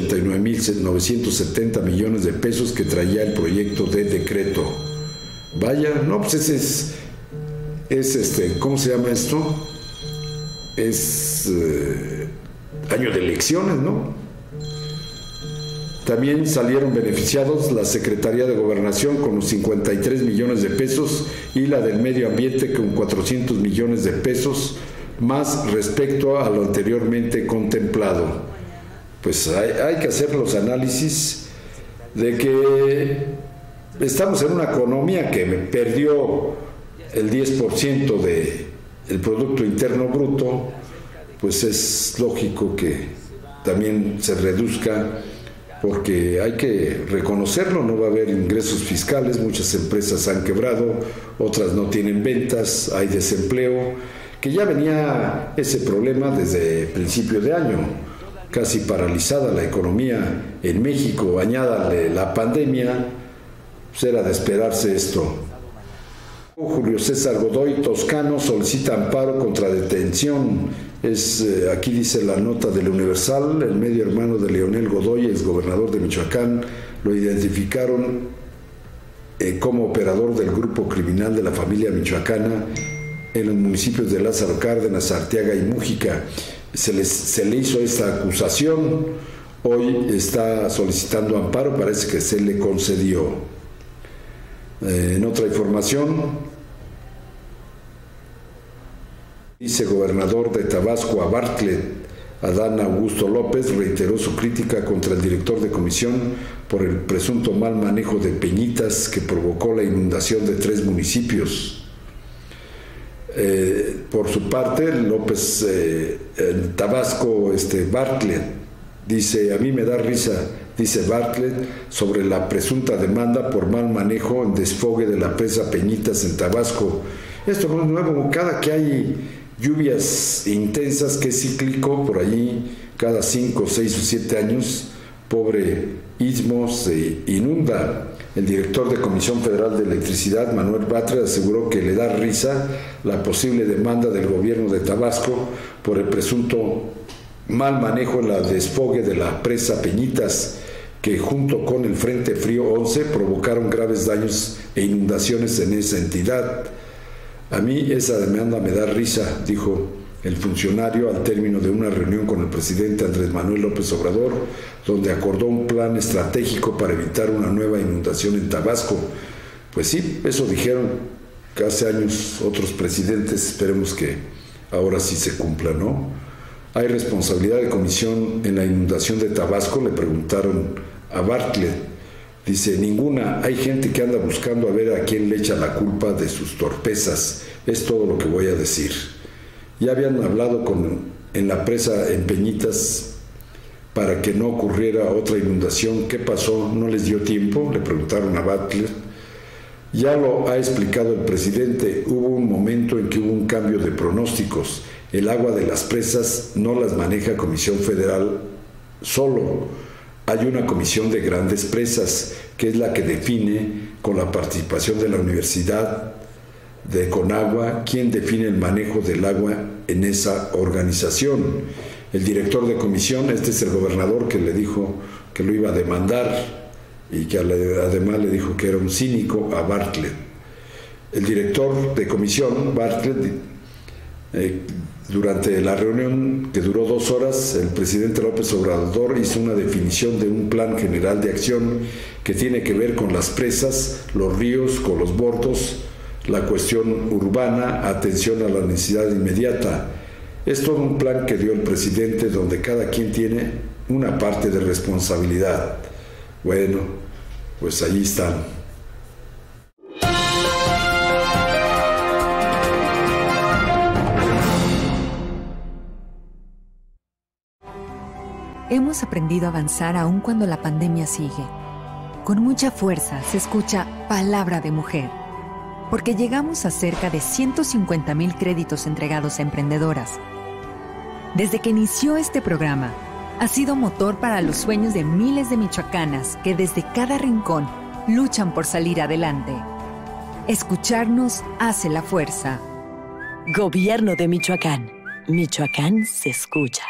S1: 189.970 millones de pesos que traía el proyecto de decreto. Vaya, no, pues ese es ¿cómo se llama esto? Es año de elecciones, ¿no? También salieron beneficiados la Secretaría de Gobernación con los 53 millones de pesos y la del Medio Ambiente con 400 millones de pesos más respecto a lo anteriormente contemplado. Pues hay que hacer los análisis de que estamos en una economía que perdió el 10% del Producto Interno Bruto, pues es lógico que también se reduzca, porque hay que reconocerlo, no va a haber ingresos fiscales, muchas empresas han quebrado, otras no tienen ventas, hay desempleo, que ya venía ese problema desde principio de año, casi paralizada la economía en México, añádale la pandemia, pues era de esperarse esto. Julio César Godoy Toscano solicita amparo contra detención. Aquí dice la nota del Universal, el medio hermano de Leonel Godoy, exgobernador de Michoacán, lo identificaron como operador del grupo criminal de la familia michoacana en los municipios de Lázaro Cárdenas, Arteaga y Mújica. Se le hizo esta acusación, hoy está solicitando amparo, parece que se le concedió. En otra información, vicegobernador de Tabasco a Bartlett, Adán Augusto López, reiteró su crítica contra el director de comisión por el presunto mal manejo de Peñitas que provocó la inundación de 3 municipios. Por su parte, López, en Tabasco, Bartlett, dice, a mí me da risa, dice Bartlett, sobre la presunta demanda por mal manejo en desfogue de la presa Peñitas en Tabasco. Esto no es nuevo, cada que hay lluvias intensas, que es cíclico, por allí cada 5, 6 o 7 años, pobre istmo se inunda. El director de Comisión Federal de Electricidad, Manuel Batre, aseguró que le da risa la posible demanda del gobierno de Tabasco por el presunto mal manejo en la desfogue de la presa Peñitas, que junto con el Frente Frío 11 provocaron graves daños e inundaciones en esa entidad. A mí esa demanda me da risa, dijo el funcionario al término de una reunión con el presidente Andrés Manuel López Obrador, donde acordó un plan estratégico para evitar una nueva inundación en Tabasco. Pues sí, eso dijeron que hace años otros presidentes, esperemos que ahora sí se cumpla, ¿no? ¿Hay responsabilidad de comisión en la inundación de Tabasco?, le preguntaron a Bartlett. Dice, ninguna, hay gente que anda buscando a ver a quién le echa la culpa de sus torpezas, es todo lo que voy a decir. Ya habían hablado en la presa en Peñitas para que no ocurriera otra inundación. ¿Qué pasó? ¿No les dio tiempo?, le preguntaron a Butler. Ya lo ha explicado el presidente, hubo un momento en que hubo un cambio de pronósticos. El agua de las presas no las maneja Comisión Federal solo. Hay una comisión de grandes presas, que es la que define, con la participación de la Universidad de Conagua, quién define el manejo del agua en esa organización. El director de comisión, este es el gobernador que le dijo que lo iba a demandar y que además le dijo que era un cínico a Bartlett. El director de comisión, Bartlett, durante la reunión que duró 2 horas, el presidente López Obrador hizo una definición de un plan general de acción que tiene que ver con las presas, los ríos, con los bordos, la cuestión urbana, atención a la necesidad inmediata. Es todo un plan que dio el presidente donde cada quien tiene una parte de responsabilidad. Bueno, pues ahí están.
S2: hemos aprendido a avanzar aún cuando la pandemia sigue. Con mucha fuerza se escucha Palabra de Mujer, porque llegamos a cerca de 150,000 créditos entregados a emprendedoras. Desde que inició este programa, ha sido motor para los sueños de miles de michoacanas que desde cada rincón luchan por salir adelante. Escucharnos hace la fuerza.
S3: Gobierno de Michoacán. Michoacán se escucha.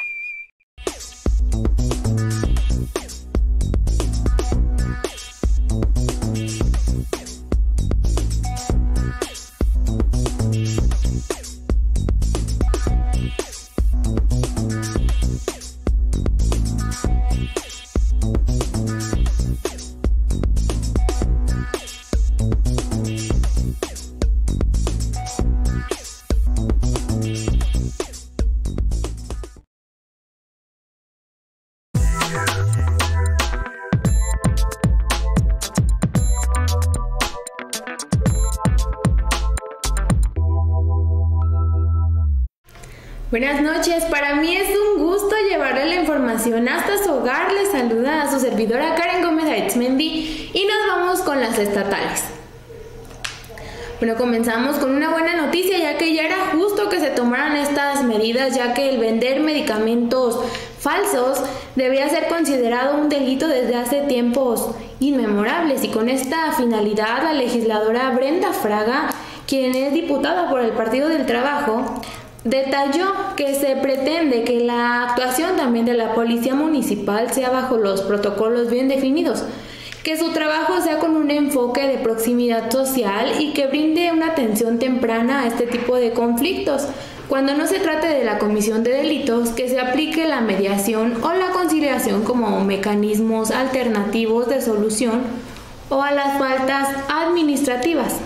S4: Buenas noches, para mí es un gusto llevarle la información hasta su hogar. Les saluda a su servidora Karen Gómez Arizmendi y nos vamos con las estatales. Bueno, comenzamos con una buena noticia, ya que ya era justo que se tomaran estas medidas, ya que el vender medicamentos falsos debía ser considerado un delito desde hace tiempos inmemorables, y con esta finalidad la legisladora Brenda Fraga, quien es diputada por el Partido del Trabajo, detalló que se pretende que la actuación también de la Policía Municipal sea bajo los protocolos bien definidos, que su trabajo sea con un enfoque de proximidad social y que brinde una atención temprana a este tipo de conflictos. Cuando no se trate de la comisión de delitos, que se aplique la mediación o la conciliación como mecanismos alternativos de solución o a las faltas administrativas.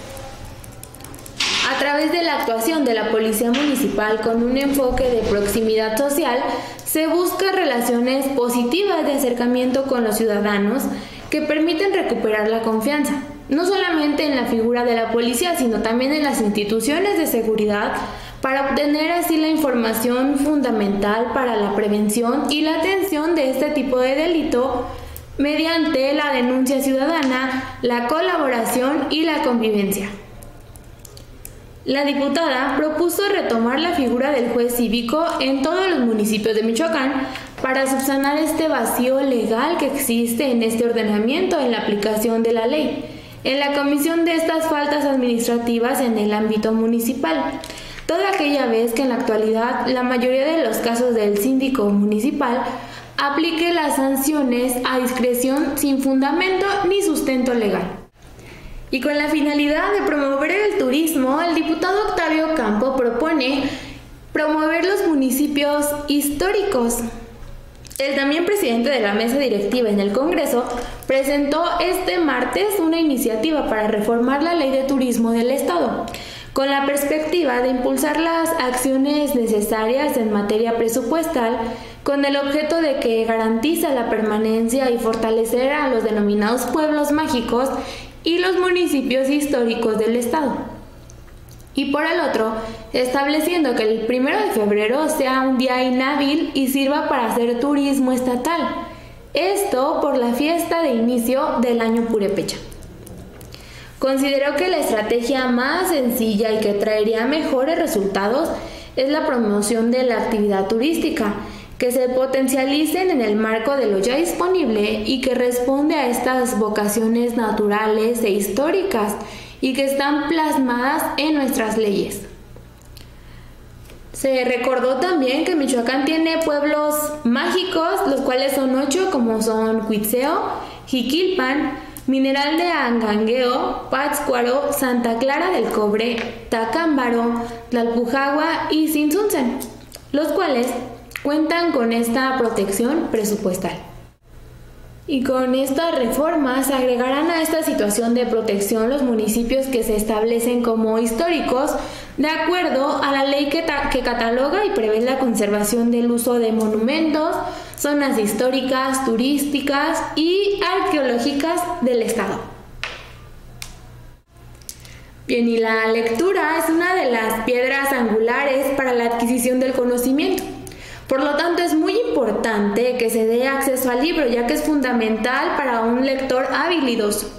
S4: A través de la actuación de la Policía Municipal con un enfoque de proximidad social, se busca relaciones positivas de acercamiento con los ciudadanos que permiten recuperar la confianza, no solamente en la figura de la policía, sino también en las instituciones de seguridad, para obtener así la información fundamental para la prevención y la atención de este tipo de delito mediante la denuncia ciudadana, la colaboración y la convivencia. La diputada propuso retomar la figura del juez cívico en todos los municipios de Michoacán para subsanar este vacío legal que existe en este ordenamiento en la aplicación de la ley, en la comisión de estas faltas administrativas en el ámbito municipal, toda aquella vez que en la actualidad la mayoría de los casos del síndico municipal aplique las sanciones a discreción sin fundamento ni sustento legal. Y con la finalidad de promover el turismo, el diputado Octavio Campo propone promover los municipios históricos. El también presidente de la mesa directiva en el Congreso presentó este martes una iniciativa para reformar la ley de turismo del Estado, con la perspectiva de impulsar las acciones necesarias en materia presupuestal, con el objeto de que garantiza la permanencia y fortalecer a los denominados pueblos mágicos y los municipios históricos del Estado. Y por el otro, estableciendo que el 1 de febrero sea un día inhábil y sirva para hacer turismo estatal. Esto por la fiesta de inicio del año purépecha. Consideró que la estrategia más sencilla y que traería mejores resultados es la promoción de la actividad turística, que se potencialicen en el marco de lo ya disponible y que responde a estas vocaciones naturales e históricas y que están plasmadas en nuestras leyes. Se recordó también que Michoacán tiene pueblos mágicos, los cuales son 8, como son Cuitzeo, Jiquilpan, Mineral de Angangueo, Pátzcuaro, Santa Clara del Cobre, Tacámbaro, Tlalpujagua y Tzintzuntzan, los cuales cuentan con esta protección presupuestal. Y con estas reformas se agregarán a esta situación de protección los municipios que se establecen como históricos de acuerdo a la ley que cataloga y prevé la conservación del uso de monumentos, zonas históricas, turísticas y arqueológicas del Estado. Bien, y la lectura es una de las piedras angulares para la adquisición del conocimiento. Por lo tanto, es muy importante que se dé acceso al libro, ya que es fundamental para un lector habilidoso.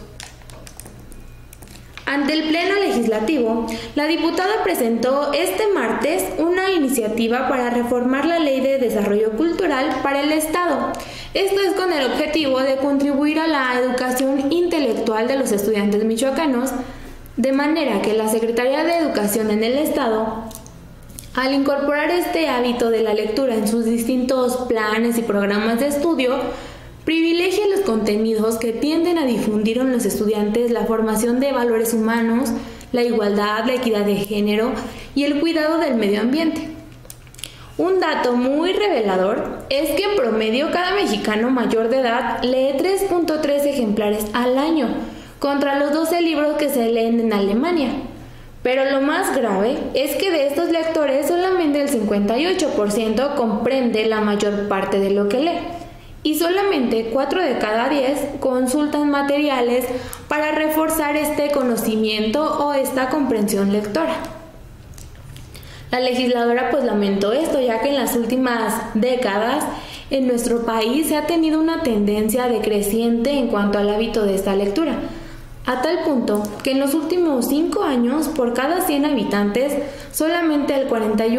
S4: Ante el Pleno Legislativo, la diputada presentó este martes una iniciativa para reformar la Ley de Desarrollo Cultural para el Estado. Esto es con el objetivo de contribuir a la educación intelectual de los estudiantes michoacanos, de manera que la Secretaría de Educación en el Estado, al incorporar este hábito de la lectura en sus distintos planes y programas de estudio, privilegia los contenidos que tienden a difundir en los estudiantes la formación de valores humanos, la igualdad, la equidad de género y el cuidado del medio ambiente. Un dato muy revelador es que en promedio cada mexicano mayor de edad lee 3.3 ejemplares al año, contra los 12 libros que se leen en Alemania. Pero lo más grave es que de estos lectores solamente el 58% comprende la mayor parte de lo que lee. Y solamente 4 de cada 10 consultan materiales para reforzar este conocimiento o esta comprensión lectora. La legisladora pues lamentó esto, ya que en las últimas décadas en nuestro país se ha tenido una tendencia decreciente en cuanto al hábito de esta lectura, a tal punto que en los últimos 5 años, por cada 100 habitantes, solamente el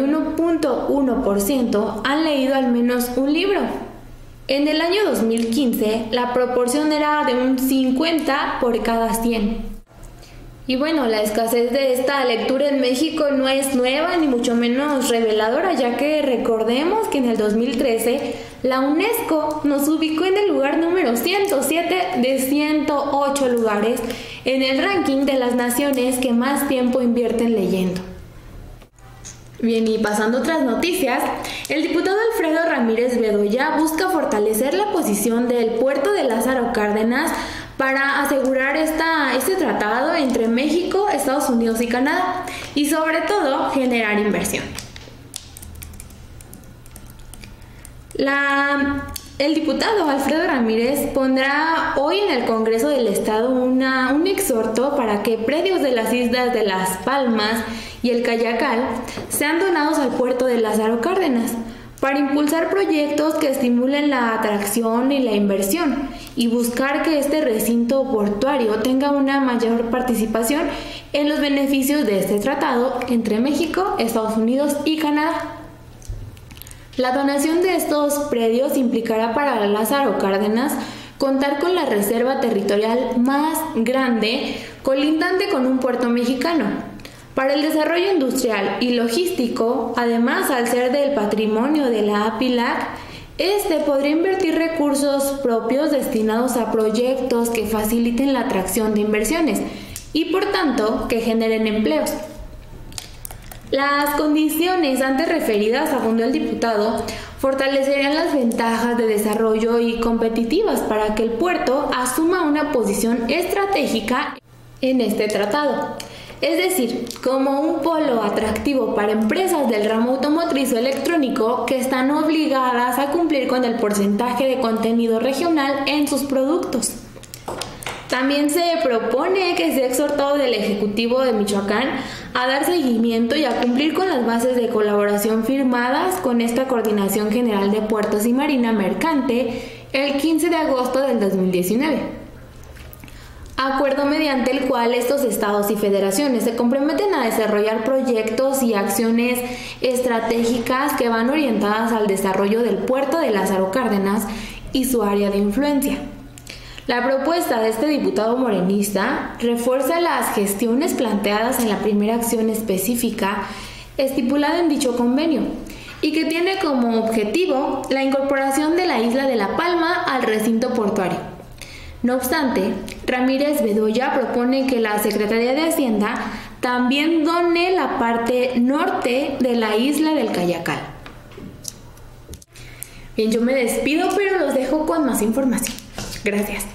S4: 41.1% han leído al menos un libro. En el año 2015, la proporción era de un 50 por cada 100. Y bueno, la escasez de esta lectura en México no es nueva ni mucho menos reveladora, ya que recordemos que en el 2013 la UNESCO nos ubicó en el lugar número 107 de 108 lugares en el ranking de las naciones que más tiempo invierten leyendo. Bien, y pasando a otras noticias, el diputado Alfredo Ramírez Bedoya busca fortalecer la posición del puerto de Lázaro Cárdenas para asegurar este tratado entre México, Estados Unidos y Canadá, y sobre todo generar inversión. El diputado Alfredo Ramírez pondrá hoy en el Congreso del Estado un exhorto para que predios de las islas de Las Palmas y el Cayacal sean donados al puerto de Lázaro Cárdenas para impulsar proyectos que estimulen la atracción y la inversión y buscar que este recinto portuario tenga una mayor participación en los beneficios de este tratado entre México, Estados Unidos y Canadá. La donación de estos predios implicará para Lázaro Cárdenas contar con la reserva territorial más grande colindante con un puerto mexicano. Para el desarrollo industrial y logístico, además al ser del patrimonio de la APILAC, este podría invertir recursos propios destinados a proyectos que faciliten la atracción de inversiones y por tanto que generen empleos. Las condiciones antes referidas, según el diputado, fortalecerían las ventajas de desarrollo y competitivas para que el puerto asuma una posición estratégica en este tratado. Es decir, como un polo atractivo para empresas del ramo automotriz o electrónico que están obligadas a cumplir con el porcentaje de contenido regional en sus productos. También se propone que sea exhortado del Ejecutivo de Michoacán a dar seguimiento y a cumplir con las bases de colaboración firmadas con esta Coordinación General de Puertos y Marina Mercante el 15 de agosto del 2019. Acuerdo mediante el cual estos estados y federaciones se comprometen a desarrollar proyectos y acciones estratégicas que van orientadas al desarrollo del puerto de Lázaro Cárdenas y su área de influencia. La propuesta de este diputado morenista refuerza las gestiones planteadas en la primera acción específica estipulada en dicho convenio y que tiene como objetivo la incorporación de la isla de La Palma al recinto portuario. No obstante, Ramírez Bedoya propone que la Secretaría de Hacienda también done la parte norte de la isla del Cayacal. Bien, yo me despido, pero los dejo con más información. Gracias.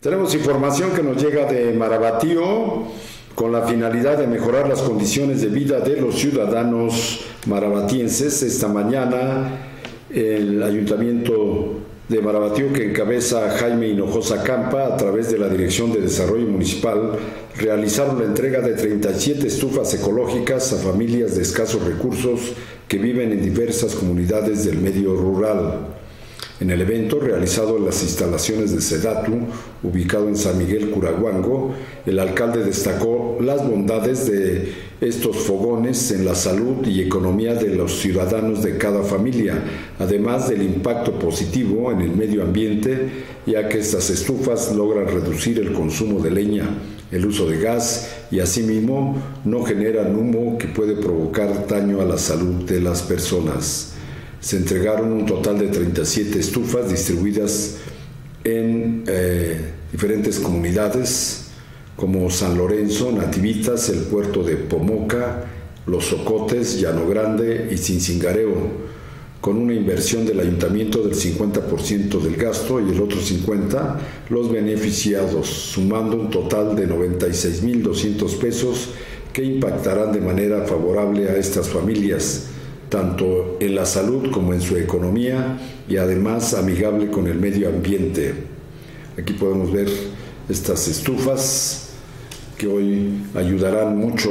S1: Tenemos información que nos llega de Marabatío con la finalidad de mejorar las condiciones de vida de los ciudadanos marabatienses. Esta mañana el Ayuntamiento de Marabatío, que encabeza Jaime Hinojosa Campa, a través de la Dirección de Desarrollo Municipal, realizaron la entrega de 37 estufas ecológicas a familias de escasos recursos que viven en diversas comunidades del medio rural. En el evento, realizado en las instalaciones de Sedatu, ubicado en San Miguel Curahuango, el alcalde destacó las bondades de estos fogones en la salud y economía de los ciudadanos de cada familia, además del impacto positivo en el medio ambiente, ya que estas estufas logran reducir el consumo de leña, el uso de gas y asimismo no generan humo que puede provocar daño a la salud de las personas. Se entregaron un total de 37 estufas distribuidas en diferentes comunidades como San Lorenzo, Nativitas, el puerto de Pomoca, Los Ocotes, Llano Grande y Cincingareo, con una inversión del ayuntamiento del 50% del gasto y el otro 50% los beneficiados, sumando un total de 96,200 pesos que impactarán de manera favorable a estas familias, tanto en la salud como en su economía, y además amigable con el medio ambiente. Aquí podemos ver estas estufas que hoy ayudarán mucho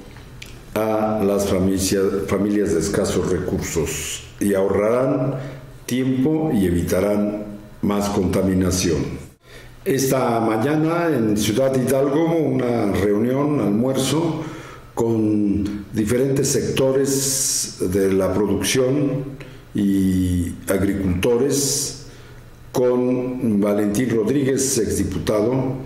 S1: a las familias de escasos recursos y ahorrarán tiempo y evitarán más contaminación. Esta mañana en Ciudad Hidalgo, una reunión, almuerzo, con diferentes sectores de la producción y agricultores, con Valentín Rodríguez, exdiputado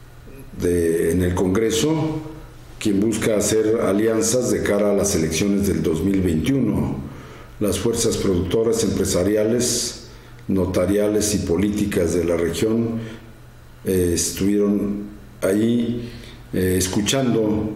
S1: en el Congreso, quien busca hacer alianzas de cara a las elecciones del 2021. Las fuerzas productoras empresariales, notariales y políticas de la región estuvieron ahí escuchando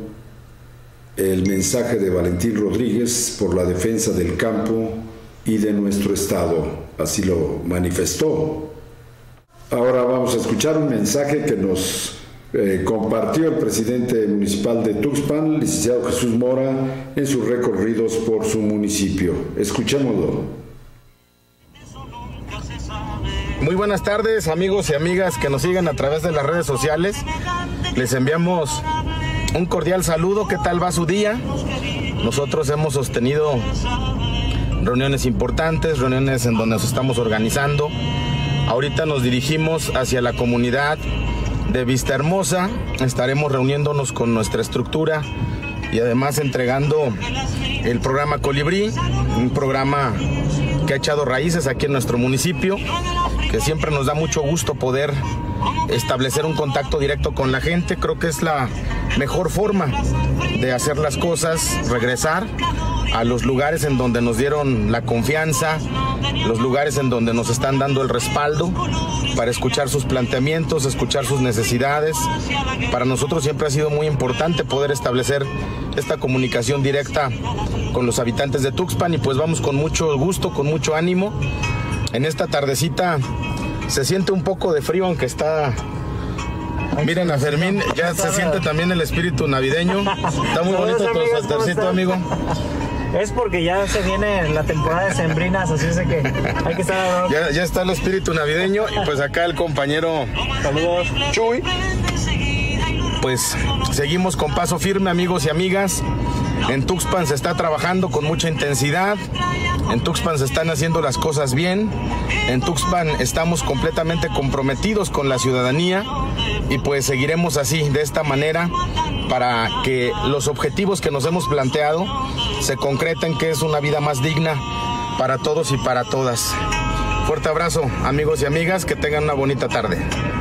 S1: el mensaje de Valentín Rodríguez por la defensa del campo y de nuestro estado, así lo manifestó. Ahora vamos a escuchar un mensaje que nos compartió el presidente municipal de Tuxpan, licenciado Jesús Mora, en sus recorridos por su municipio. Escuchémoslo.
S5: Muy buenas tardes, amigos y amigas que nos siguen a través de las redes sociales. Les enviamos un cordial saludo. ¿Qué tal va su día? Nosotros hemos sostenido reuniones importantes, reuniones en donde nos estamos organizando. Ahorita nos dirigimos hacia la comunidad de Vista Hermosa. Estaremos reuniéndonos con nuestra estructura y además entregando el programa Colibrí, un programa que ha echado raíces aquí en nuestro municipio, que siempre nos da mucho gusto poder establecer un contacto directo con la gente. Creo que es la mejor forma de hacer las cosas, regresar a los lugares en donde nos dieron la confianza, los lugares en donde nos están dando el respaldo para escuchar sus planteamientos, escuchar sus necesidades. Para nosotros siempre ha sido muy importante poder establecer esta comunicación directa con los habitantes de Tuxpan y pues vamos con mucho gusto, con mucho ánimo. En esta tardecita se siente un poco de frío, aunque está... Miren a Fermín, ya se siente también el espíritu navideño. Está muy bonito tu suétercito, amigo.
S6: Es porque ya se viene la temporada de sembrinas, así es que hay que estar...
S5: Ya está el espíritu navideño y pues acá el compañero...
S6: Saludos.
S5: Chuy. Pues seguimos con paso firme, amigos y amigas. En Tuxpan se está trabajando con mucha intensidad. En Tuxpan se están haciendo las cosas bien. En Tuxpan estamos completamente comprometidos con la ciudadanía y pues seguiremos así, de esta manera, para que los objetivos que nos hemos planteado se concreten, que es una vida más digna para todos y para todas. Fuerte abrazo, amigos y amigas, que tengan una bonita tarde.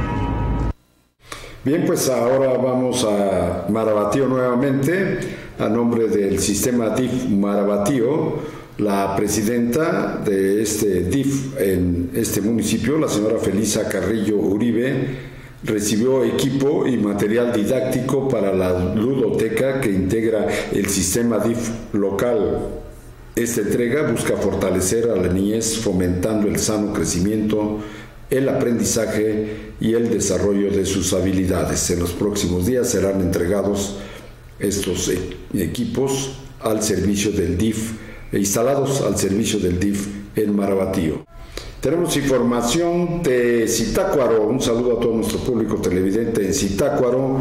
S1: Bien, pues ahora vamos a Marabatío nuevamente, a nombre del sistema DIF Marabatío. La presidenta de este DIF en este municipio, la señora Felisa Carrillo Uribe, recibió equipo y material didáctico para la ludoteca que integra el sistema DIF local. Esta entrega busca fortalecer a la niñez fomentando el sano crecimiento el aprendizaje y el desarrollo de sus habilidades. En los próximos días serán entregados estos equipos al servicio del DIF, instalados al servicio del DIF en Marabatío. Tenemos información de Zitácuaro. Un saludo a todo nuestro público televidente en Zitácuaro.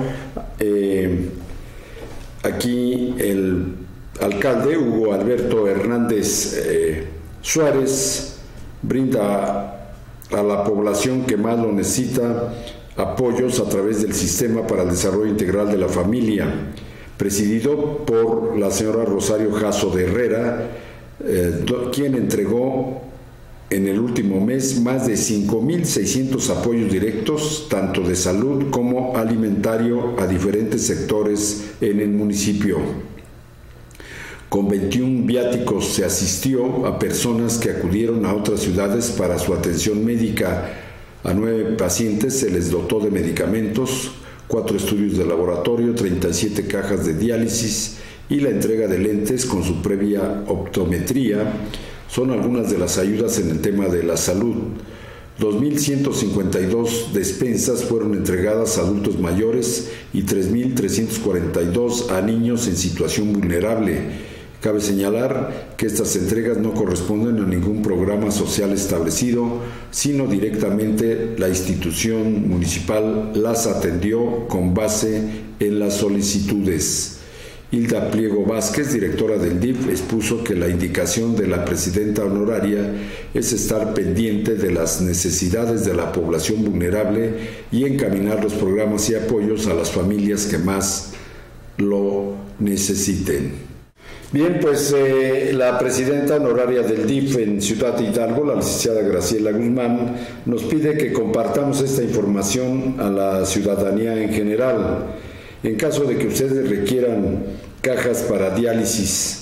S1: Aquí el alcalde Hugo Alberto Hernández Suárez brinda a la población que más lo necesita apoyos a través del Sistema para el Desarrollo Integral de la Familia, presidido por la señora Rosario Jasso de Herrera, quien entregó en el último mes más de 5,600 apoyos directos, tanto de salud como alimentario, a diferentes sectores en el municipio. Con 21 viáticos se asistió a personas que acudieron a otras ciudades para su atención médica. A 9 pacientes se les dotó de medicamentos, 4 estudios de laboratorio, 37 cajas de diálisis y la entrega de lentes con su previa optometría. Son algunas de las ayudas en el tema de la salud. 2,152 despensas fueron entregadas a adultos mayores y 3,342 a niños en situación vulnerable. Cabe señalar que estas entregas no corresponden a ningún programa social establecido, sino directamente la institución municipal las atendió con base en las solicitudes. Hilda Pliego Vázquez, directora del DIF, expuso que la indicación de la presidenta honoraria es estar pendiente de las necesidades de la población vulnerable y encaminar los programas y apoyos a las familias que más lo necesiten. Bien, pues la presidenta honoraria del DIF en Ciudad Hidalgo, la licenciada Graciela Guzmán, nos pide que compartamos esta información a la ciudadanía en general. En caso de que ustedes requieran cajas para diálisis,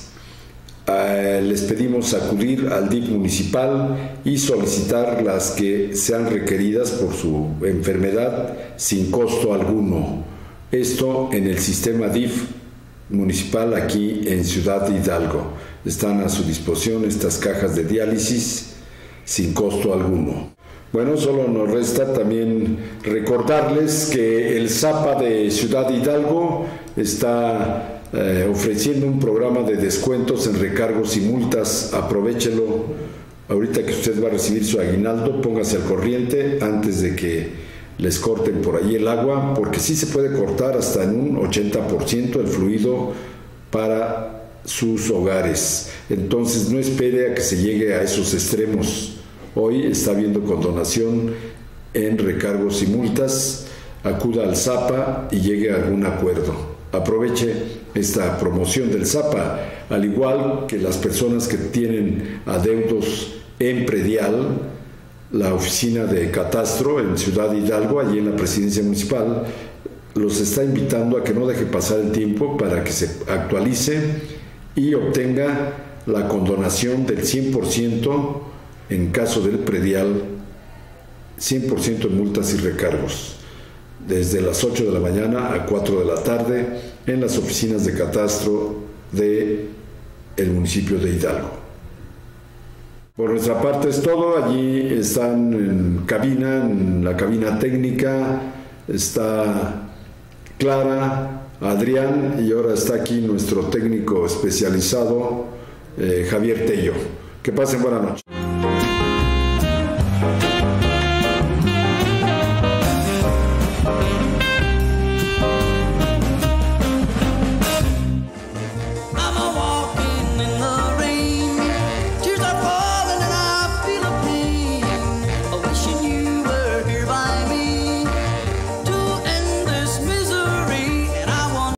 S1: les pedimos acudir al DIF municipal y solicitar las que sean requeridas por su enfermedad sin costo alguno. Esto en el sistema DIF municipal aquí en Ciudad Hidalgo. Están a su disposición estas cajas de diálisis sin costo alguno. Bueno, solo nos resta también recordarles que el ZAPA de Ciudad Hidalgo está ofreciendo un programa de descuentos en recargos y multas. Aprovéchelo. Ahorita que usted va a recibir su aguinaldo, póngase al corriente antes de que les corten por ahí el agua, porque sí se puede cortar hasta en un 80% el fluido para sus hogares. Entonces no espere a que se llegue a esos extremos. Hoy está habiendo condonación en recargos y multas. Acuda al ZAPA y llegue a algún acuerdo. Aproveche esta promoción del ZAPA, al igual que las personas que tienen adeudos en predial. La oficina de catastro en Ciudad Hidalgo, allí en la presidencia municipal, los está invitando a que no deje pasar el tiempo para que se actualice y obtenga la condonación del 100% en caso del predial, 100% en multas y recargos, desde las 8 de la mañana a 4 de la tarde en las oficinas de catastro del municipio de Hidalgo. Por nuestra parte es todo. Allí están en la cabina técnica, está Clara, Adrián, y ahora está aquí nuestro técnico especializado, Javier Tello. Que pasen buena noche.